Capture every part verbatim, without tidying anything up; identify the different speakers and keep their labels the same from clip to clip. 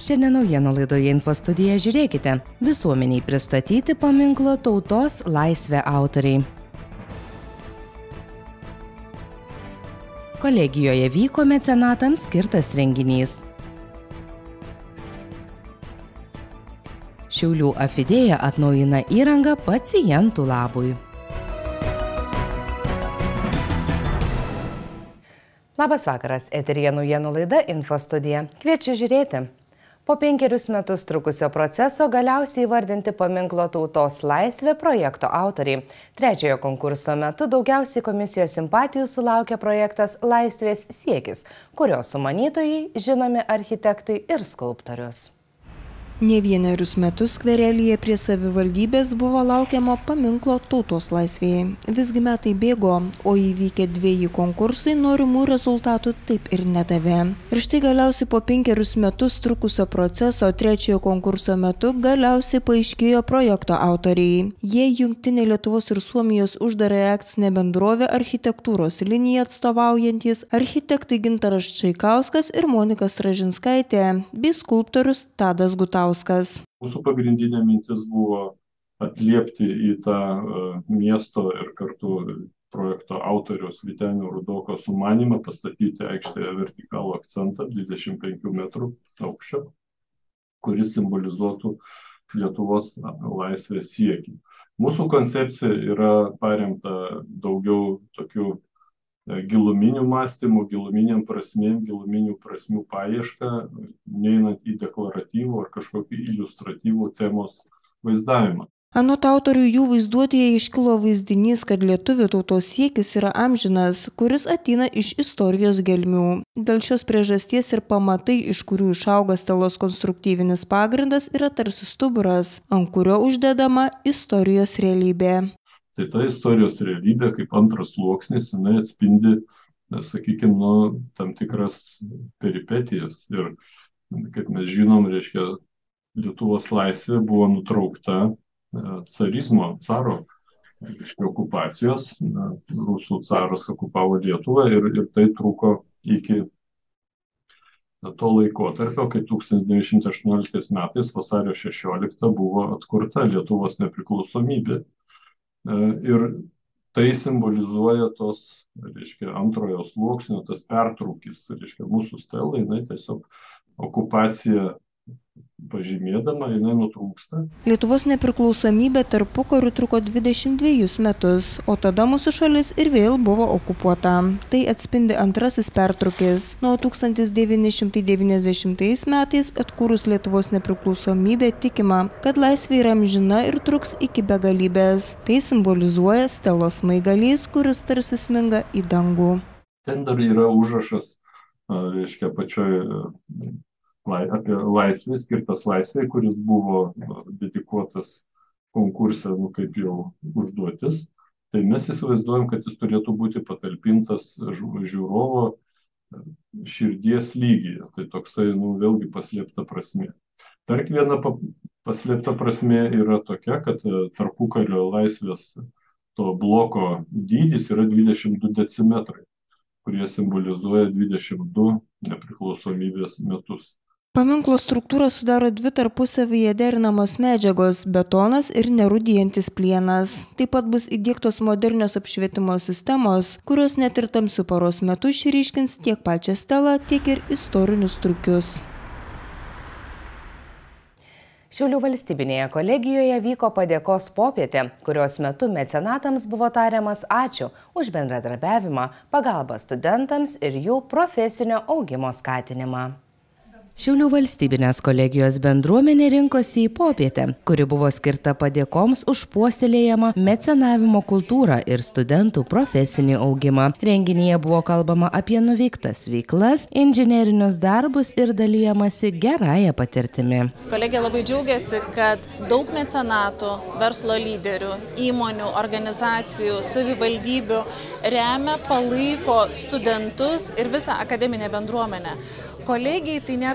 Speaker 1: Šiandien naujienų laidoje Infostudija žiūrėkite. Visuomeniai pristatyti paminklo Tautos laisvė autoriai. Kolegijoje vyko mecenatams skirtas renginys. Šiaulių Afidėja atnaujina įrangą pacientų labui. Labas vakaras, eteryje naujienų laida Infostudija. Kviečiu žiūrėti. Po penkerius metus trukusio proceso galiausiai įvardinti paminklo Tautos laisvė projekto autoriai. Trečiojo konkurso metu daugiausiai komisijos simpatijų sulaukė projektas Laisvės siekis, kurio sumanytojai žinomi architektai ir skulptorius.
Speaker 2: Ne vienerius metus skverelyje prie savivaldybės buvo laukiama paminklo Tautos laisvėje. Visgi metai bėgo, o įvykę dviejų konkursai norimų rezultatų taip ir nedavė. Ir štai galiausiai po penkerius metus trukusio proceso trečiojo konkurso metu galiausiai paaiškėjo projekto autoriai. Jie Jungtinė Lietuvos ir Suomijos uždarąją akcinę bendrovę architektūros liniją atstovaujantis architektai Gintaras Čaikauskas ir Monika Stražinskaitė bei skulptorius Tadas Gutauskas.
Speaker 3: Mūsų pagrindinė mintis buvo atliepti į tą miesto ir kartu projekto autoriaus Vytenio Rudoko sumanymą pastatyti aikštėje vertikalų akcentą dvidešimt penkių metrų aukščio, kuris simbolizuotų Lietuvos laisvės siekį. Mūsų koncepcija yra paremta daugiau tokių giluminių mąstymų, giluminiam prasmėm, giluminių prasmių paiešką, neinant į deklaratyvų ar kažkokį iliustratyvų temos vaizdavimą.
Speaker 2: Anot autorių jų vaizduotėje iškilo vaizdinys, kad lietuvių tautos siekis yra amžinas, kuris ateina iš istorijos gelmių. Dėl šios priežasties ir pamatai, iš kurių išauga stelos konstruktyvinis pagrindas, yra tarsi stuburas, ant kurio uždedama istorijos realybė.
Speaker 3: Tai ta istorijos realybė kaip antras sluoksnis, jinai atspindi, sakykime, nu, tam tikras peripetijas. Ir, kaip mes žinom, reiškia, Lietuvos laisvė buvo nutraukta carizmo, caro, reiškia, okupacijos. Rusų caras okupavo Lietuvą ir, ir tai truko iki to laikotarpio, kai tūkstantis devyni šimtai aštuonioliktais metais vasario šešioliktą buvo atkurta Lietuvos nepriklausomybė. Ir tai simbolizuoja tos, reiškia, antrojo sluoksnio, tas pertrūkis, reiškia, mūsų stela, jinai tiesiog okupacija pažymėdama, jinai nutrūksta.
Speaker 2: Lietuvos nepriklausomybė tarpukariu truko dvidešimt dvejus metus, o tada mūsų šalis ir vėl buvo okupuota. Tai atspindi antrasis pertrūkis. Nuo tūkstantis devyni šimtai devyniasdešimtais metais atkūrus Lietuvos nepriklausomybę tikima, kad laisvė yra amžina ir truks iki begalybės. Tai simbolizuoja stelos smaigalys, kuris tarsi sminga į dangų.
Speaker 3: Ten dar yra užrašas, reiškia, pačioj apie laisvę, skirtas laisvei, kuris buvo dedikuotas konkurse, nu, kaip jau užduotis. Tai mes įsivaizduojam, kad jis turėtų būti patalpintas žiūrovo širdies lygyje. Tai toksai, nu, vėlgi paslėpta prasmė. Dar viena paslėpta prasmė yra tokia, kad tarpukario laisvės to bloko dydis yra dvidešimt du decimetrai, kurie simbolizuoja dvidešimt du nepriklausomybės metus.
Speaker 2: Paminklo struktūrą sudaro dvi tarpusavyje derinamos medžiagos – betonas ir nerūdijantis plienas. Taip pat bus įdiegtos modernios apšvietimo sistemos, kurios net ir tamsiu paros metu išryškins tiek pačią stelą, tiek ir istorinius trukius.
Speaker 1: Šiaulių valstybinėje kolegijoje vyko padėkos popietė, kurios metu mecenatams buvo tariamas ačiū už bendradarbiavimą, pagalbą studentams ir jų profesinio augimo skatinimą. Šiaulių valstybinės kolegijos bendruomenė rinkosi į popietę, kuri buvo skirta padėkoms už puoselėjamą mecenavimo kultūrą ir studentų profesinį augimą. Renginyje buvo kalbama apie nuveiktas veiklas, inžinerinius darbus ir dalijamasi gerąją patirtimi.
Speaker 4: Kolegija labai džiaugiasi, kad daug mecenatų, verslo lyderių, įmonių, organizacijų, savivaldybių remia, palaiko studentus ir visą akademinę bendruomenę. Kolegijai tai nėra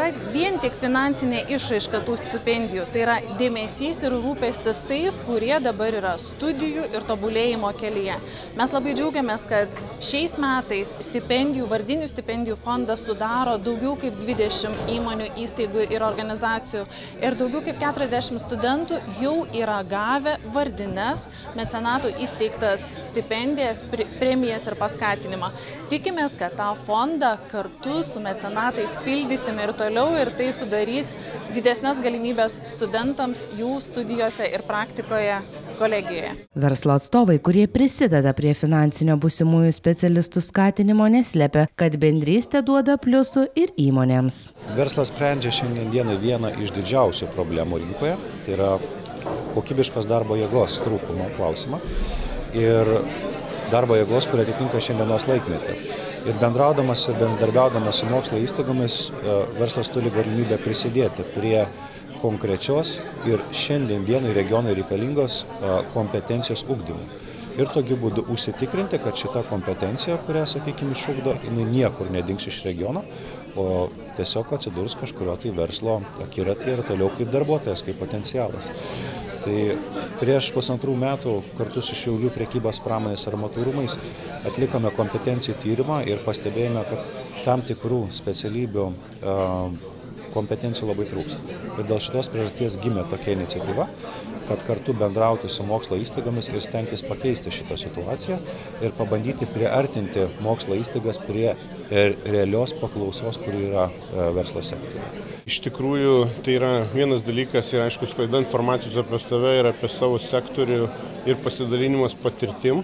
Speaker 4: nėra vien tik finansinė išraiška tų stipendijų, tai yra dėmesys ir rūpestis tais, kurie dabar yra studijų ir tobulėjimo kelyje. Mes labai džiaugiamės, kad šiais metais stipendijų, vardinių stipendijų fondas sudaro daugiau kaip dvidešimt įmonių, įstaigų ir organizacijų ir daugiau kaip keturiasdešimt studentų jau yra gavę vardines mecenatų įsteigtas stipendijas, premijas ir paskatinimą. Tikimės, kad tą fondą kartu su mecenatais pildysime ir toliau ir tai sudarys didesnės galimybės studentams jų studijose ir praktikoje kolegijoje.
Speaker 1: Verslo atstovai, kurie prisideda prie finansinio būsimųjų specialistų skatinimo, neslepia, kad bendrystė duoda pliusų ir įmonėms.
Speaker 5: Verslas sprendžia šiandieną vieną iš didžiausių problemų rinkoje, tai yra kokybiškos darbo jėgos trūkumo klausimą ir darbo jėgos, kurie atitinka šiandienos laikmetį. Ir bendraudamas ir bendarbiaudamas su mokslo įstaigomis, verslas turi galimybę prisidėti prie konkrečios ir šiandien dienai regionai reikalingos kompetencijos ugdymų. Ir tokiu būdu užsitikrinti, kad šita kompetencija, kurią, sakykime, išugdo, jinai niekur nedings iš regiono, o tiesiog atsidurs kažkurio tai verslo akiratyje ir toliau kaip darbuotojas, kaip potencialas. Tai prieš pusantrų metų kartu su Šiaulių prekybos pramonės armatų rūmais atlikome kompetencijų tyrimą ir pastebėjome, kad tam tikrų specialybių kompetencijų labai trūksta. Ir dėl šitos priežasties gimė tokia iniciatyva, kad kartu bendrauti su mokslo įstaigomis ir stengtis pakeisti šitą situaciją ir pabandyti priartinti mokslo įstaigas prie realios paklausos, kuri yra verslo sektoriuje.
Speaker 6: Iš tikrųjų, tai yra vienas dalykas ir aišku, sklaida informacijos apie save ir apie savo sektorių ir pasidalinimas patirtim.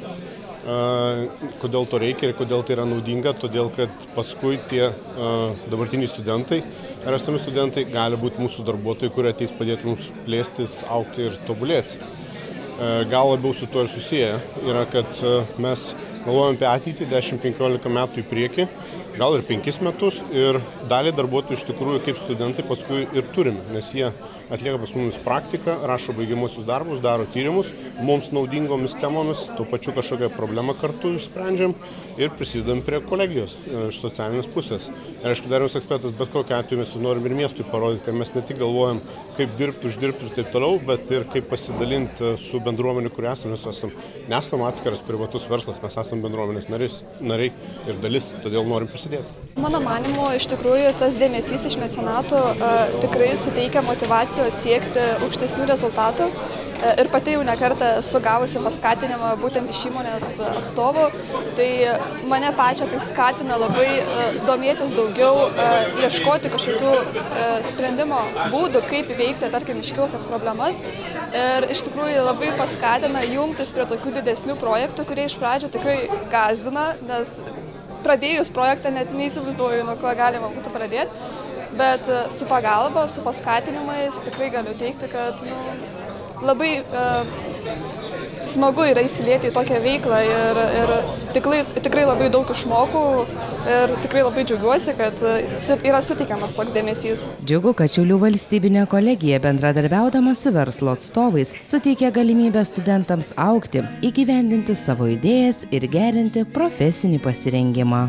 Speaker 6: Kodėl to reikia ir kodėl tai yra naudinga, todėl kad paskui tie dabartiniai studentai ar esami studentai gali būti mūsų darbuotojai, kurie ateis padėti mums plėstis, augti ir tobulėti. Gal labiau su to ir susiję yra, kad mes galvojame apie ateitį dešimt penkiolika metų į priekį, gal ir penkis metus ir dalį darbuotojų iš tikrųjų kaip studentai paskui ir turime, nes jie atlieka pas mumis praktiką, rašo baigiamuosius darbus, daro tyrimus, mums naudingomis temomis, tuo pačiu kažkokią problemą kartu išsprendžiam ir prisidedam prie kolegijos iš socialinės pusės. Ir aišku, dar vienas ekspertas, bet kokiu atveju mes norim ir miestui parodyti, kad mes ne tik galvojam, kaip dirbti, uždirbti ir taip toliau, bet ir kaip pasidalinti su bendruomenė, kur esame, mes esam, nesam atskiras privatus verslas, mes esam bendruomenės narys, nariai ir dalis, todėl norim prisidėti.
Speaker 7: Mano manimu, iš tikrųjų, tas dėmesys iš mecenatų uh, tikrai suteikia motyvacijos siekti aukštesnių rezultatų. Uh, ir pati jau nekartą esu gavusi paskatinimą būtent iš įmonės atstovų. Tai mane pačią tai skatina labai uh, domėtis daugiau, uh, ieškoti kažkokių uh, sprendimo būdų, kaip įveikti, tarkim, iškilusias problemas. Ir iš tikrųjų labai paskatina jungtis prie tokių didesnių projektų, kurie iš pradžių tikrai gąsdina, nes pradėjus projektą net neįsivaizduoju, nuo ko galima būtų pradėti, bet su pagalba, su paskatinimais tikrai galiu teikti, kad nu, labai uh, smagu yra įsilieti į tokią veiklą ir, ir tikrai, tikrai labai daug išmokau ir tikrai labai džiaugiuosi, kad yra suteikiamas toks dėmesys.
Speaker 1: Džiugu, kad Šiaulių valstybinė kolegija bendradarbiaudama su verslo atstovais suteikia galimybę studentams augti, įgyvendinti savo idėjas ir gerinti profesinį pasirengimą.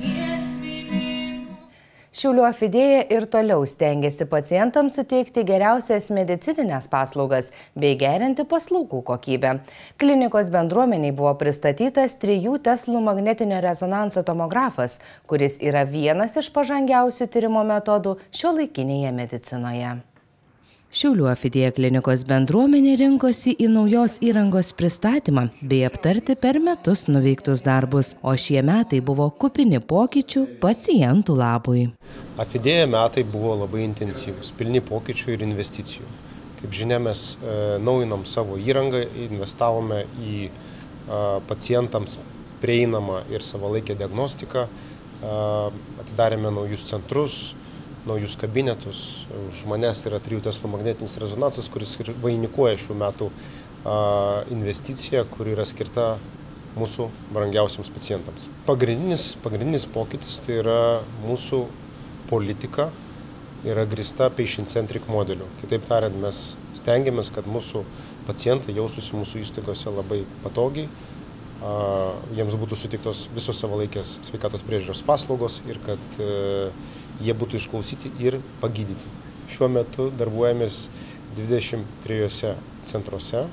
Speaker 1: Šiaulių Afidėja ir toliau stengiasi pacientams suteikti geriausias medicininės paslaugas bei gerinti paslaugų kokybę. Klinikos bendruomeniai buvo pristatytas trijų Teslų magnetinio rezonanso tomografas, kuris yra vienas iš pažangiausių tyrimo metodų šiuolaikinėje medicinoje. Šiaulių Afidėja klinikos bendruomenė rinkosi į naujos įrangos pristatymą bei aptarti per metus nuveiktus darbus, o šie metai buvo kupini pokyčių pacientų labui.
Speaker 8: Afidėja metai buvo labai intensyvus, pilni pokyčių ir investicijų. Kaip žinia, mes e, naujinom savo įrangą, investavome į e, pacientams prieinamą ir savalaikę diagnostiką, e, atidarėme naujus centrus, naujus kabinetus. Už manęs yra trijų Teslų magnetinis rezonansas, kuris vainikuoja šių metų a, investiciją, kuri yra skirta mūsų brangiausiams pacientams. Pagrindinis, pagrindinis pokytis tai yra mūsų politika yra grįsta patient-centric modeliu. Kitaip tariant, mes stengiamės, kad mūsų pacientai jaustųsi mūsų įstaigose labai patogiai, a, jiems būtų suteiktos visos savalaikės sveikatos priežiūros paslaugos ir kad e, jie būtų išklausyti ir pagydyti. Šiuo metu darbuojamės dvidešimt trijuose centruose.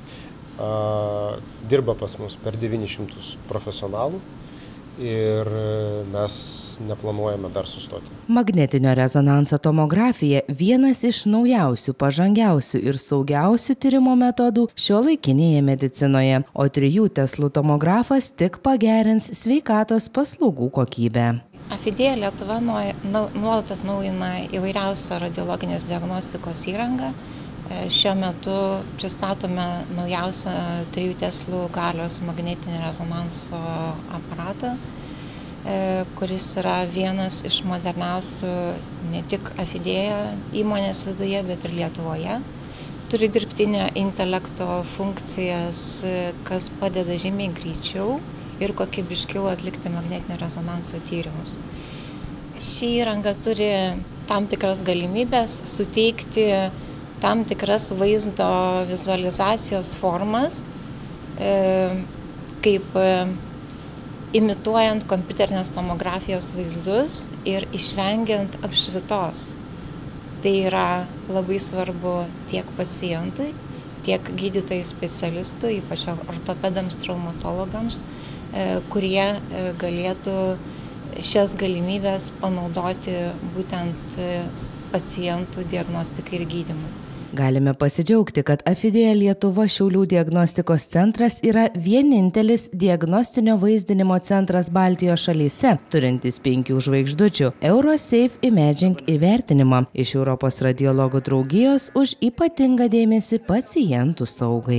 Speaker 8: Dirba pas mus per devynis šimtus profesionalų ir mes neplanuojame dar sustoti.
Speaker 1: Magnetinio rezonanso tomografija vienas iš naujausių, pažangiausių ir saugiausių tyrimo metodų šiuolaikinėje medicinoje, o trijų teslų tomografas tik pagerins sveikatos paslaugų kokybę.
Speaker 9: Afidėja Lietuva nuolat atnaujina įvairiausią radiologinės diagnostikos įrangą. Šiuo metu pristatome naujausią trijų teslų galios magnetinio rezonanso aparatą, kuris yra vienas iš moderniausių ne tik Afidėja įmonės viduje, bet ir Lietuvoje. Turi dirbtinio intelekto funkcijas, kas padeda žymiai greičiau ir kokybiškiau atlikti magnetinio rezonanso tyrimus. Ši įranga turi tam tikras galimybės suteikti tam tikras vaizdo vizualizacijos formas, kaip imituojant kompiuterinės tomografijos vaizdus ir išvengiant apšvitos. Tai yra labai svarbu tiek pacientui, tiek gydytojų specialistų, ypač ortopedams, traumatologams, kurie galėtų šias galimybės panaudoti būtent pacientų diagnostikai ir gydymui.
Speaker 1: Galime pasidžiaugti, kad Afidėja Lietuva Šiaulių diagnostikos centras yra vienintelis diagnostinio vaizdinimo centras Baltijos šalyse, turintis penkių žvaigždučių Eurosafe Imaging įvertinimą iš Europos radiologų draugijos už ypatingą dėmesį pacientų saugai.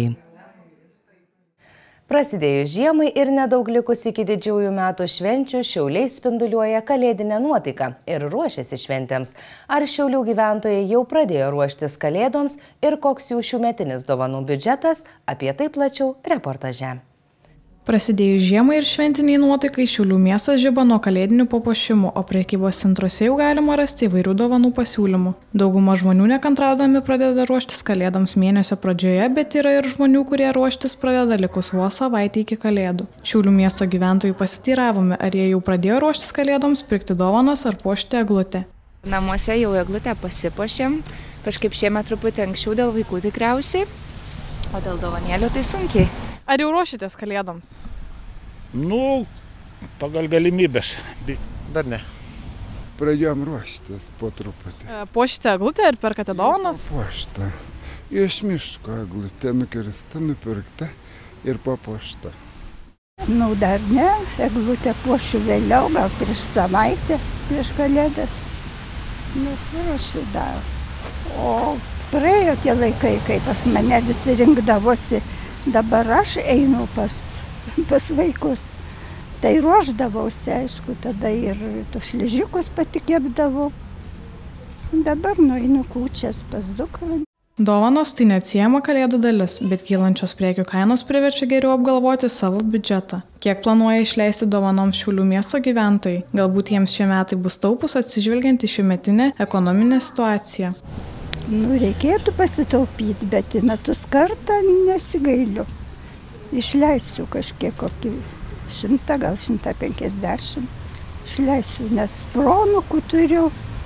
Speaker 1: Prasidėjus žiemai ir nedaug likus iki didžiųjų metų švenčių, Šiauliai spinduliuoja kalėdinę nuotaiką ir ruošiasi šventėms. Ar Šiaulių gyventojai jau pradėjo ruoštis kalėdoms ir koks jų šiųmetinis dovanų biudžetas, apie tai plačiau reportaže.
Speaker 10: Prasidėjus žiemai ir šventiniai nuotaikai, Šiaulių miestas žiba nuo kalėdinių papuošimų, o prekybos centruose jau galima rasti įvairių dovanų pasiūlymų. Dauguma žmonių nekantraudami pradeda ruoštis kalėdoms mėnesio pradžioje, bet yra ir žmonių, kurie ruoštis pradeda likus vos savaitę iki kalėdų. Šiaulių miesto gyventojų pasiteiravome, ar jie jau pradėjo ruoštis kalėdoms, pirkti dovanas ar puošti eglutę.
Speaker 11: Namuose jau eglutę pasipuošėm, kažkaip šiemet truputį anksčiau dėl vaikų tikriausiai, o dėl dovanėlių tai sunkiai.
Speaker 10: Ar jau ruošitės kalėdoms?
Speaker 12: Nu, pagal galimybės.
Speaker 13: Dar ne. Pradėjom ruoštis po truputį.
Speaker 10: Puošite eglutę ir perkate dovanas?
Speaker 13: Puošta. Iš miško eglutė nukirsta, nupirkta ir papuošta.
Speaker 14: Nu, dar ne. Eglutę puošiu vėliau, gal prieš savaitę, prieš kalėdas. Nesiruošiu dar. O praėjo tie laikai, kai pas mane visi rinkdavosi. Dabar aš einu pas, pas vaikus. Tai ruošdavausi, aišku, tada ir tos šližikus pati kepdavau. Dabar nueinu kūčias pas dukrą.
Speaker 10: Dovanos tai neatsiejama kalėdų dalis, bet kylančios prekių kainos priverčia geriau apgalvoti savo biudžetą. Kiek planuoja išleisti dovanoms Šiaulių miesto gyventojai? Galbūt jiems šie metai bus taupūs atsižvelgiant į šiųmetinę ekonominę situaciją.
Speaker 14: Nu, reikėtų pasitaupyti, bet į metus kartą nesigailiu. Išleisiu kažkiek kokį šimtą, gal šimtą penkiasdešimt. Išleisiu, nes pronukų turiu.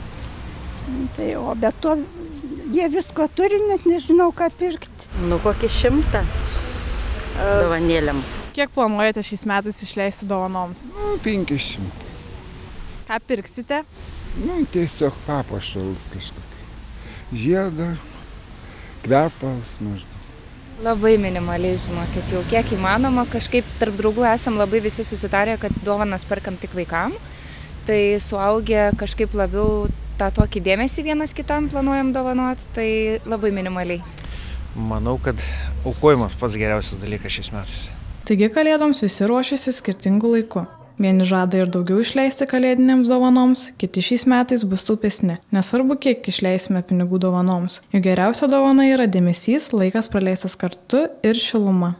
Speaker 14: Tai, o be to, jie visko turi, net nežinau, ką pirkti.
Speaker 15: Nu, kokį šimtą dovanėliam.
Speaker 10: Kiek planuojate šiais metais išleisti dovanoms?
Speaker 13: Nu, penkiasdešimt.
Speaker 10: Ką pirksite?
Speaker 13: Nu, tiesiog papuošalus kažkokį. Žiedą, kvepalus maždaug.
Speaker 11: Labai minimaliai, žinokit, jau kiek įmanoma, kažkaip tarp draugų esam labai visi susitarę, kad dovanas perkam tik vaikam, tai suaugę kažkaip labiau tą tokį dėmesį vienas kitam planuojam dovanot, tai labai minimaliai.
Speaker 16: Manau, kad aukojimas pats geriausias dalykas šiais metais.
Speaker 10: Taigi kalėdoms visi ruošiasi skirtingų laikų. Vieni žada ir daugiau išleisti kalėdinėms dovanoms, kiti šiais metais bus taupesni. Nesvarbu, kiek išleisime pinigų dovanoms. Jų geriausia dovana yra dėmesys, laikas praleistas kartu ir šiluma.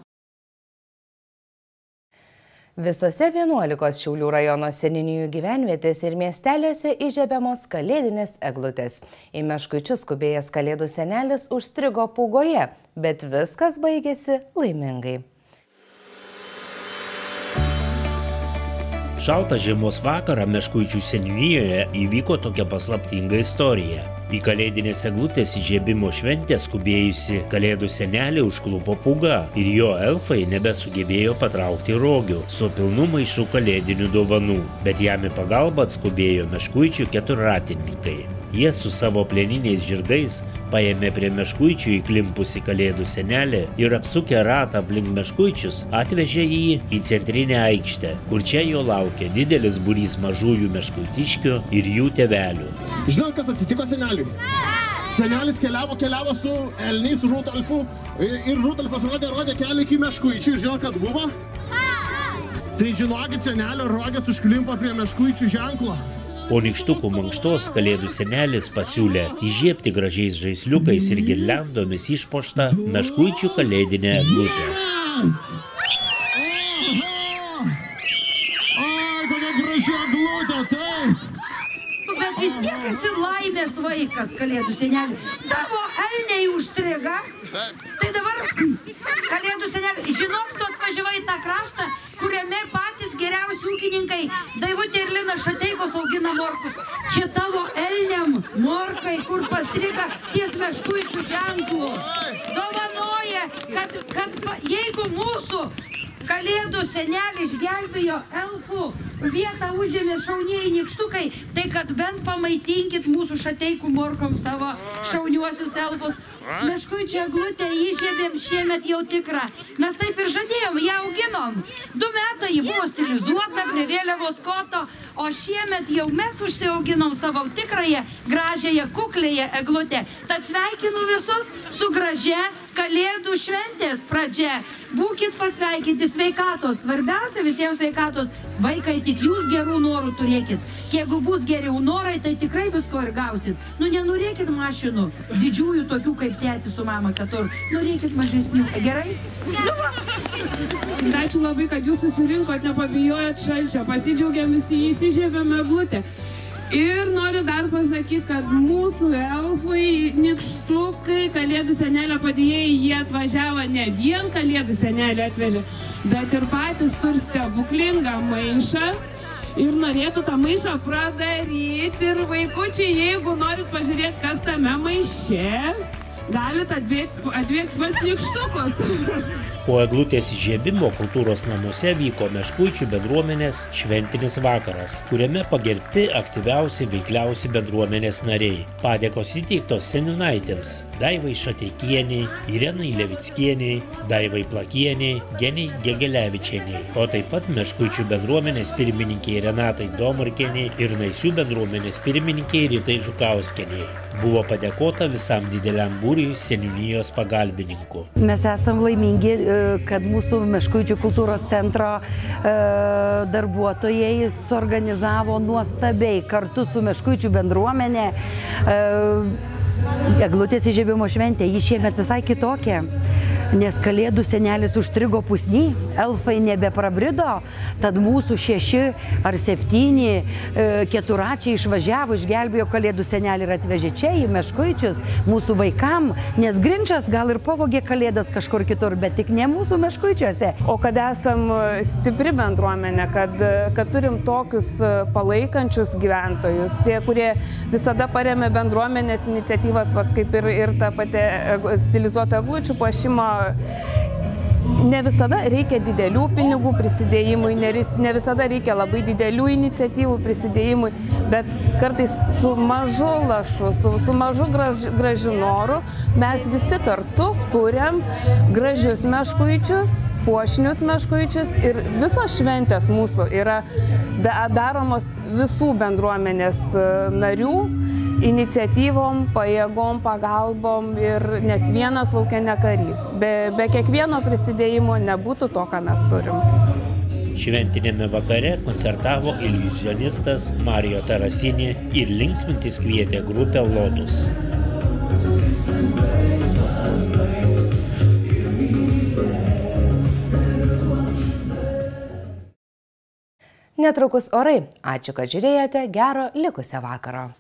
Speaker 1: Visose vienuolikos Šiaulių rajono seniūnijų gyvenvietės ir miesteliuose įžiebiamos kalėdinės eglutės. Į Meškuičius skubėjęs kalėdų senelis užstrigo pūgoje, bet viskas baigėsi laimingai.
Speaker 17: Šaltą žiemos vakarą Meškuičių seniūnijoje įvyko tokia paslaptinga istorija. Į kalėdinės eglutės įžiebimo šventę skubėjusi kalėdų senelį užklupo pūga ir jo elfai nebesugebėjo patraukti rogių su pilnu maišu kalėdinių dovanų, bet jam į pagalbą atskubėjo Meškuičių keturratininkai. Jie su savo plieniniais žirgais paėmė prie Meškuičių įklimpusi kalėdų senelį ir apsukę ratą aplink Meškuičius atvežė jį į centrinę aikštę, kur čia jo laukė didelis būrys mažųjų meškuitiškių ir jų tėvelių.
Speaker 18: Žinot, kas atsitiko seneliui? Senelis keliavo, keliavo su elniais Rudolfu ir Rudolfas rodė, rodė kelią iki Meškuičių. Ir žinot, kas buvo? Tai žinokit, senelio rogės užklimpo prie Meškuičių ženklo.
Speaker 17: Po nykštukų mankštos kalėdų senelis pasiūlė įžiebti gražiais žaisliukais ir girliandomis išpuoštą Meškuičių kalėdinę eglutę.
Speaker 18: Ai, kokia graži eglutė, taip!
Speaker 19: Bet vis tiek esi laimės vaikas, kalėdų senelį. Tavo elniai užstriga. Tai dabar, kalėdų senelį, žinok, tu atvažiavai į tą kraštą, kuriame patys geriausi ūkininkai Daivutė ir Lina Šateikos augina morkus. Čia tavo elniam morkai, kur pastriga ties Meškuičių ženklų. Dovanoja, kad, kad jeigu mūsų kalėdų senelį išgelbėjo elfų, vietą užėmė šaunieji nykštukai, tai kad bent pamaitinkit mūsų Šateikų morkom savo šauniuosius elfus. Meškuičių eglutę įžiebėm šiemet jau tikrą. Mes taip ir žadėjom, ją auginom. Du metai ji buvo stilizuota prie vėliavos koto, o šiemet jau mes užsiauginom savo tikrąją, gražiąją, kuklėją eglutę. Tad sveikinu visus su gražia kalėdų šventės pradžia. Būkit pasveikinti, sveikatos. Svarbiausia visiems sveikatos. Vaikai, tik jūs gerų norų turėkit. Jeigu bus geriau norai, tai tikrai visko ir gausit. Nu, nenorėkit mašinų, didžiųjų tokių kaip tėti su mama kitur. Norėkit mažesnių. Gerai? Nu, va.
Speaker 20: Ačiū labai, kad jūs susirinkot, nepabijojot šalčio. Pasidžiaugiam visi, įsižiebėm eglutę. Ir noriu dar pasakyti, kad mūsų elfai, nykštukai, kalėdų senelio padėjėjai, jie atvažiavo ne vien kalėdų senelį atvežė, bet ir patys turi stebuklingą maišą ir norėtų tą maišą pradaryti. Ir vaikučiai, jeigu norit pažiūrėti, kas tame maiše, galit atbėgti, atbėgti pas nykštukus.
Speaker 17: Po eglutės įžiebimo kultūros namuose vyko Meškuičių bendruomenės šventinis vakaras, kuriame pagerbti aktyviausi, veikliausi bendruomenės nariai. Padėkos įteiktos seniūnaitėms Daivai Šateikieniai, Irenai Levickieniai, Daivai Plakieniai, Geniai Gegelevičieniai, o taip pat Meškuičių bendruomenės pirmininkiai Renatai Domarkieniai ir Naisių bendruomenės pirmininkiai Ritai Žukauskieniai. Buvo padėkota visam dideliam būriui seniūnijos pagalbininkų.
Speaker 15: Mes esam laimingi, kad mūsų Meškuičių kultūros centro darbuotojai suorganizavo nuostabiai kartu su Meškuičių bendruomenė eglutės įžiebimo šventė. Ji šiemet visai kitokia, nes kalėdų senelis užstrigo pusny, elfai nebeprabrido, tad mūsų šeši ar septyni keturačiai išvažiavo, išgelbėjo kalėdų senelį ir atvežė čia į Meškuičius mūsų vaikam, nes Grinčas gal ir pavogė kalėdas kažkur kitur, bet tik ne mūsų Meškuičiuose.
Speaker 20: O kad esam stipri bendruomenė, kad, kad turim tokius palaikančius gyventojus, tie, kurie visada paremia bendruomenės iniciatyvas, vat, kaip ir, ir ta pati stilizuoto eglučių puošimo. Ne visada reikia didelių pinigų prisidėjimui, ne visada reikia labai didelių iniciatyvų prisidėjimui, bet kartais su mažu lašu, su, su mažu graž, gražiu noru mes visi kartu kuriam gražius Meškuičius, puošnius Meškuičius ir visos šventės mūsų yra daromos visų bendruomenės narių iniciatyvom, pajėgom, pagalbom, ir nes vienas laukia ne karys. Be, be kiekvieno prisidėjimo nebūtų to, ką mes turim.
Speaker 17: Šventinėme vakare koncertavo iliuzionistas Mario Tarasinė ir linksmintis kvietė grupę Lotus.
Speaker 1: Netrukus orai. Ačiū, kad žiūrėjote. Gero likusio vakaro.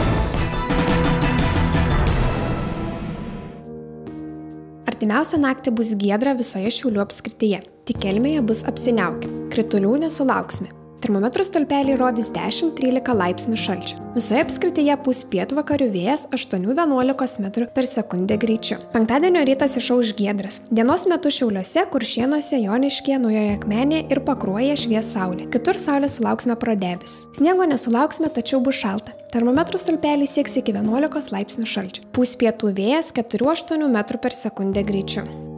Speaker 21: Artimiausią naktį bus giedra visoje Šiaulių apskrityje. Tik Kelmėje bus apsiniaukę. Kritulių nesulauksime. Termometrų stulpeliai rodys dešimt trylika laipsnių šalčio. Visoje apskrityje pūs pietvakarių vėjas aštuoni vienuolika metrų per sekundę greičiu. Penktadienio rytas išauš giedras. Dienos metu Šiauliuose, Kuršėnuose, Joniškyje, Naujoje Akmenėje ir Pakruojyje švies saulė. Kitur saulės sulauksime pro debesis. Sniego nesulauksime, tačiau bus šalta. Termometrų stulpeliai sieks iki vienuolikos laipsnių šalčio. Pūs pietų vėjas keturi aštuoni metrų per sekundę greičiu.